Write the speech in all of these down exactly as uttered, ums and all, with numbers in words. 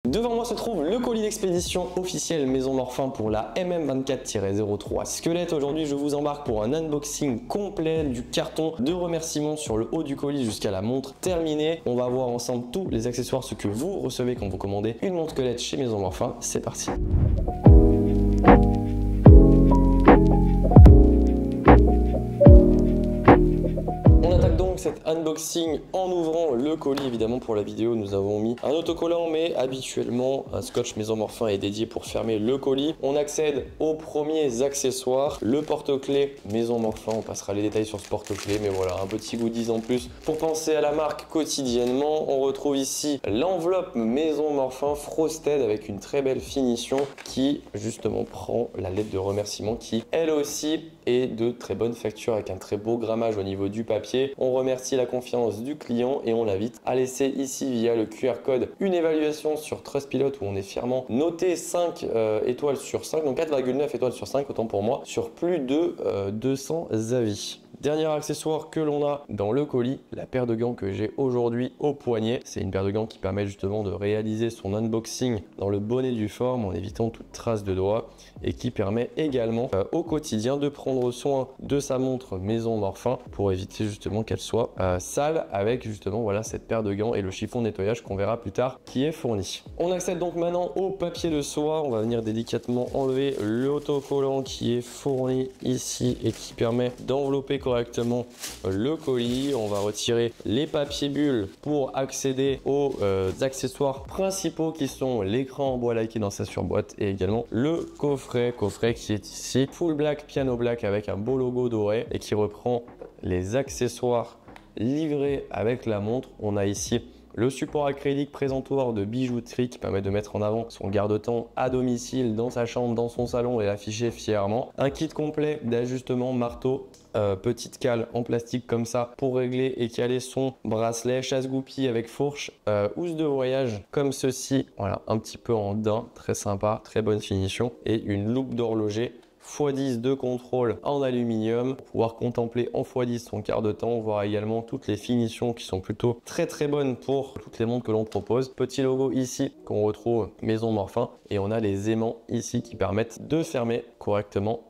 Devant moi se trouve le colis d'expédition officiel Maison Morphin pour la M M vingt-quatre tiret zéro trois Squelette. Aujourd'hui, je vous embarque pour un unboxing complet du carton de remerciements sur le haut du colis jusqu'à la montre terminée. On va voir ensemble tous les accessoires, ce que vous recevez quand vous commandez une montre Squelette chez Maison Morphin. C'est parti. Cet unboxing en ouvrant le colis. Évidemment, pour la vidéo, nous avons mis un autocollant, mais habituellement un scotch Maison Morphin est dédié pour fermer le colis. On accède aux premiers accessoires, le porte-clés Maison Morphin. On passera les détails sur ce porte-clés, mais voilà, un petit goodies en plus pour penser à la marque quotidiennement. On retrouve ici l'enveloppe Maison Morphin Frosted avec une très belle finition qui justement prend la lettre de remerciement qui elle aussi est de très bonne facture avec un très beau grammage au niveau du papier. On remercie la confiance du client et on l'invite à laisser ici via le Q R code une évaluation sur Trustpilot où on est fièrement noté cinq euh, étoiles sur cinq, donc quatre virgule neuf étoiles sur cinq autant pour moi, sur plus de euh, deux cents avis. Dernier accessoire que l'on a dans le colis, la paire de gants que j'ai aujourd'hui au poignet. C'est une paire de gants qui permet justement de réaliser son unboxing dans le bonnet du forme en évitant toute trace de doigt et qui permet également euh, au quotidien de prendre soin de sa montre Maison Morphin pour éviter justement qu'elle soit euh, sale avec justement voilà cette paire de gants et le chiffon de nettoyage qu'on verra plus tard qui est fourni. On accède donc maintenant au papier de soie. On va venir délicatement enlever l'autocollant qui est fourni ici et qui permet d'envelopper correctement le colis. On va retirer les papiers bulles pour accéder aux euh, accessoires principaux qui sont l'écran en bois laqué dans sa surboîte et également le coffret, coffret qui est ici full black piano black avec un beau logo doré et qui reprend les accessoires livrés avec la montre. On a ici le support acrylique présentoir de bijouterie qui permet de mettre en avant son garde-temps à domicile, dans sa chambre, dans son salon et l'afficher fièrement. Un kit complet d'ajustement marteau, euh, petite cale en plastique comme ça pour régler et caler son bracelet, chasse-goupille avec fourche, euh, housse de voyage comme ceci. Voilà, un petit peu en daim, très sympa, très bonne finition et une loupe d'horloger fois dix de contrôle en aluminium pour pouvoir contempler en fois dix son quart de temps, voir également toutes les finitions qui sont plutôt très très bonnes pour toutes les montres que l'on propose. Petit logo ici qu'on retrouve Maison Morphin et on a les aimants ici qui permettent de fermer correctement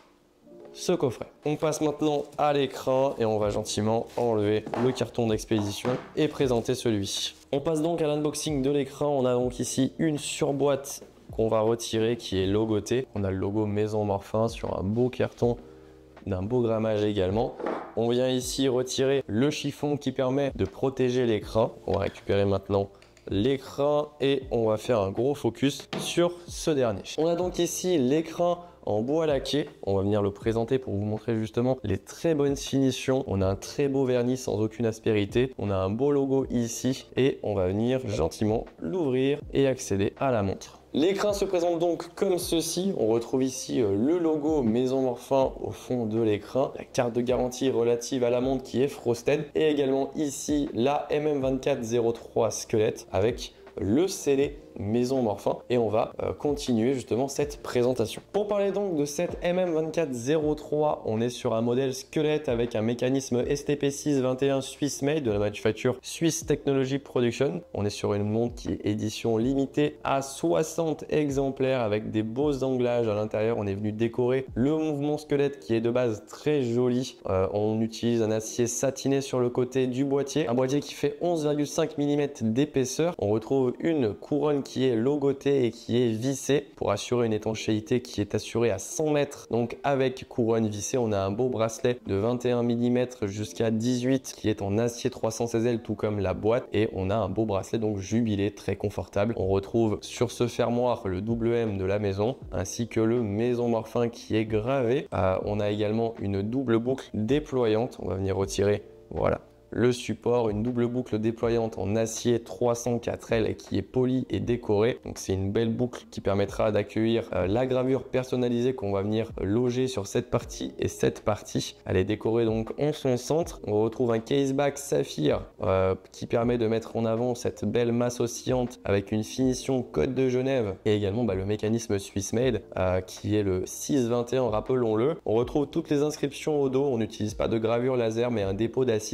ce coffret. On passe maintenant à l'écran et on va gentiment enlever le carton d'expédition et présenter celui-ci. On passe donc à l'unboxing de l'écran. On a donc ici une surboîte qu'on va retirer qui est logotée. On a le logo Maison Morphin sur un beau carton d'un beau grammage également. On vient ici retirer le chiffon qui permet de protéger l'écran. On va récupérer maintenant l'écran et on va faire un gros focus sur ce dernier. On a donc ici l'écran en bois laqué. On va venir le présenter pour vous montrer justement les très bonnes finitions. On a un très beau vernis sans aucune aspérité. On a un beau logo ici et on va venir gentiment l'ouvrir et accéder à la montre. L'écran se présente donc comme ceci. On retrouve ici le logo Maison Morphin au fond de l'écran, la carte de garantie relative à la montre qui est Frosted et également ici la M M vingt-quatre zéro trois Squelette avec le scellé Maison Morphin et on va euh, continuer justement cette présentation. Pour parler donc de cette M M vingt-quatre zéro trois, on est sur un modèle Squelette avec un mécanisme S T P six vingt et un Swiss Made de la manufacture Swiss Technology Production. On est sur une montre qui est édition limitée à soixante exemplaires avec des beaux anglages à l'intérieur. On est venu décorer le mouvement Squelette qui est de base très joli. Euh, on utilise un acier satiné sur le côté du boîtier, un boîtier qui fait onze virgule cinq millimètres d'épaisseur. On retrouve une couronne qui est logotée et qui est vissée pour assurer une étanchéité qui est assurée à cent mètres. Donc avec couronne vissée, on a un beau bracelet de vingt et un millimètres jusqu'à dix-huit qui est en acier trois cents seize L tout comme la boîte et on a un beau bracelet donc jubilé très confortable. On retrouve sur ce fermoir le double M de la maison ainsi que le Maison Morphin qui est gravé. Euh, on a également une double boucle déployante. On va venir retirer, voilà, le support, une double boucle déployante en acier trois cent quatre L qui est polie et décorée. Donc c'est une belle boucle qui permettra d'accueillir euh, la gravure personnalisée qu'on va venir loger sur cette partie et cette partie. Elle est décorée donc en son centre. On retrouve un case back saphir euh, qui permet de mettre en avant cette belle masse oscillante avec une finition Code de Genève et également bah, le mécanisme Swiss Made euh, qui est le six vingt et un, rappelons-le. On retrouve toutes les inscriptions au dos. On n'utilise pas de gravure laser mais un dépôt d'acide qui vont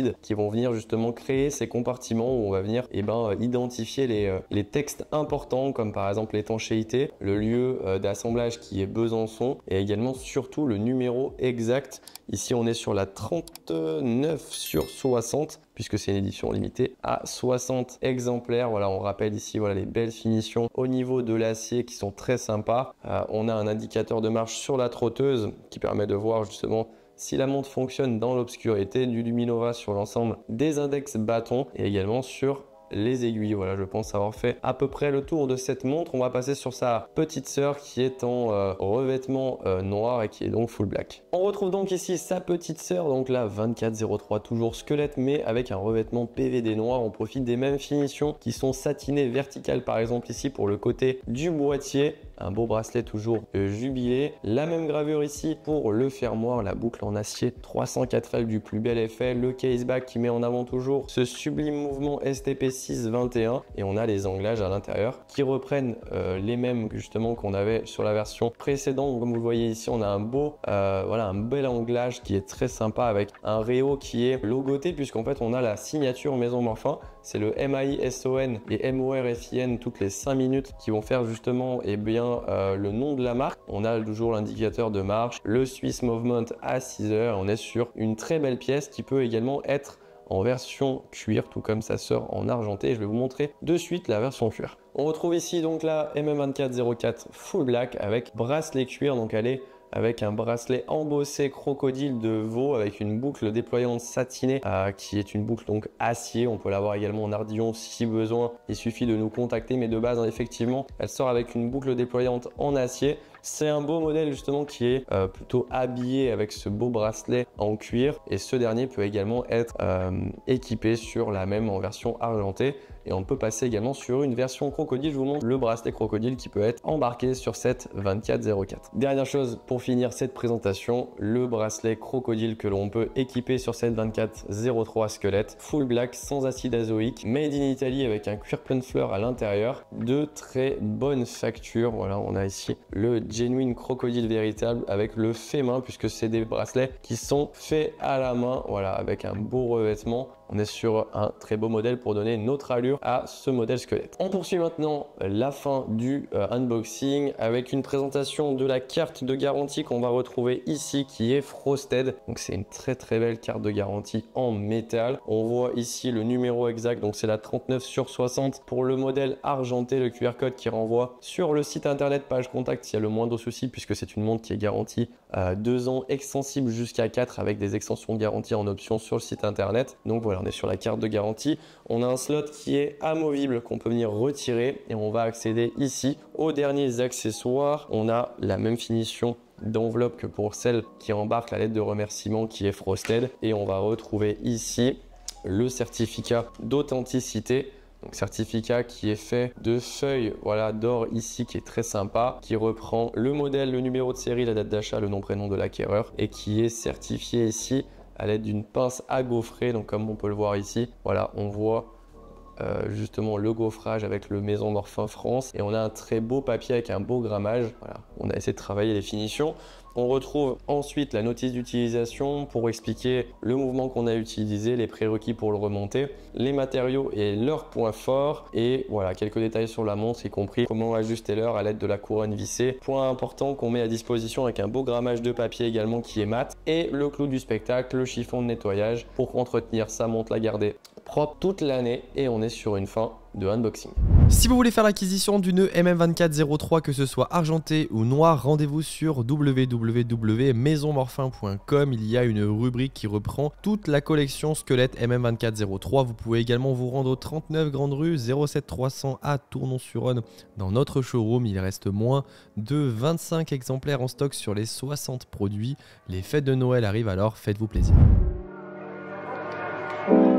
vont venir justement créer ces compartiments où on va venir eh ben, identifier les, euh, les textes importants comme par exemple l'étanchéité, le lieu euh, d'assemblage qui est Besançon et également surtout le numéro exact. Ici on est sur la trente-neuf sur soixante puisque c'est une édition limitée à soixante exemplaires. Voilà, on rappelle ici voilà, les belles finitions au niveau de l'acier qui sont très sympas. Euh, on a un indicateur de marche sur la trotteuse qui permet de voir justement si la montre fonctionne dans l'obscurité, du Luminova sur l'ensemble des index bâtons et également sur les aiguilles. Voilà, je pense avoir fait à peu près le tour de cette montre. On va passer sur sa petite sœur qui est en euh, revêtement euh, noir et qui est donc full black. On retrouve donc ici sa petite sœur, donc la vingt-quatre zéro trois, toujours squelette mais avec un revêtement P V D noir. On profite des mêmes finitions qui sont satinées verticales par exemple ici pour le côté du boîtier. Un beau bracelet toujours jubilé. La même gravure ici pour le fermoir, la boucle en acier trois cent quatre L du plus bel effet. Le caseback qui met en avant toujours ce sublime mouvement S T P six vingt et un. Et on a les anglages à l'intérieur qui reprennent euh, les mêmes justement qu'on avait sur la version précédente. Comme vous le voyez ici, on a un beau, euh, voilà, un bel anglage qui est très sympa avec un réo qui est logoté puisqu'en fait on a la signature Maison Morphin. C'est le M A I S O N et M O R F I N toutes les cinq minutes qui vont faire justement eh bien, euh, le nom de la marque. On a toujours l'indicateur de marche, le Swiss Movement à six heures. On est sur une très belle pièce qui peut également être en version cuir, tout comme sa sœur en argenté. Je vais vous montrer de suite la version cuir. On retrouve ici donc la M M vingt-quatre zéro quatre Full Black avec bracelet cuir. Donc elle est avec un bracelet embossé crocodile de veau avec une boucle déployante satinée euh, qui est une boucle donc acier. On peut l'avoir également en ardillon si besoin. Il suffit de nous contacter, mais de base hein, effectivement elle sort avec une boucle déployante en acier. C'est un beau modèle justement qui est euh, plutôt habillé avec ce beau bracelet en cuir et ce dernier peut également être euh, équipé sur la même en version argentée. Et on peut passer également sur une version crocodile. Je vous montre le bracelet crocodile qui peut être embarqué sur cette vingt-quatre zéro quatre. Dernière chose pour finir cette présentation, le bracelet crocodile que l'on peut équiper sur cette vingt-quatre zéro trois squelette. Full black sans acide azoïque, made in Italy avec un cuir plein de fleurs à l'intérieur. De très bonne facture. Voilà, on a ici le genuine crocodile véritable avec le fait main puisque c'est des bracelets qui sont faits à la main. Voilà, avec un beau revêtement. On est sur un très beau modèle pour donner une autre allure à ce modèle squelette. On poursuit maintenant la fin du euh, unboxing avec une présentation de la carte de garantie qu'on va retrouver ici qui est Frosted. Donc c'est une très très belle carte de garantie en métal. On voit ici le numéro exact, donc c'est la trente-neuf sur soixante pour le modèle argenté, le Q R code qui renvoie sur le site internet page contact s'il y a le moindre souci puisque c'est une montre qui est garantie euh, deux ans, extensible jusqu'à quatre avec des extensions de garantie en option sur le site internet. Donc voilà, on est sur la carte de garantie. On a un slot qui est amovible qu'on peut venir retirer et on va accéder ici aux derniers accessoires. On a la même finition d'enveloppe que pour celle qui embarque la lettre de remerciement qui est Frosted et on va retrouver ici le certificat d'authenticité. Donc certificat qui est fait de feuilles voilà, d'or ici qui est très sympa, qui reprend le modèle, le numéro de série, la date d'achat, le nom prénom de l'acquéreur et qui est certifié ici à l'aide d'une pince à gaufrer. Donc comme on peut le voir ici, voilà, on voit euh, justement le gaufrage avec le Maison Morphin France et on a un très beau papier avec un beau grammage. Voilà, on a essayé de travailler les finitions. On retrouve ensuite la notice d'utilisation pour expliquer le mouvement qu'on a utilisé, les prérequis pour le remonter, les matériaux et leurs points forts et voilà quelques détails sur la montre, y compris comment ajuster l'heure à l'aide de la couronne vissée. Point important qu'on met à disposition avec un beau grammage de papier également qui est mat et le clou du spectacle, le chiffon de nettoyage pour entretenir sa montre, la garder propre toute l'année et on est sur une fin de unboxing. Si vous voulez faire l'acquisition d'une M M vingt-quatre zéro trois, que ce soit argenté ou noir, rendez-vous sur w w w point maison morphin point com. Il y a une rubrique qui reprend toute la collection squelette M M vingt-quatre zéro trois. Vous pouvez également vous rendre au trente-neuf Grande Rue zéro sept trois cents à Tournon-sur-Rhône dans notre showroom. Il reste moins de vingt-cinq exemplaires en stock sur les soixante produits. Les fêtes de Noël arrivent, alors faites-vous plaisir.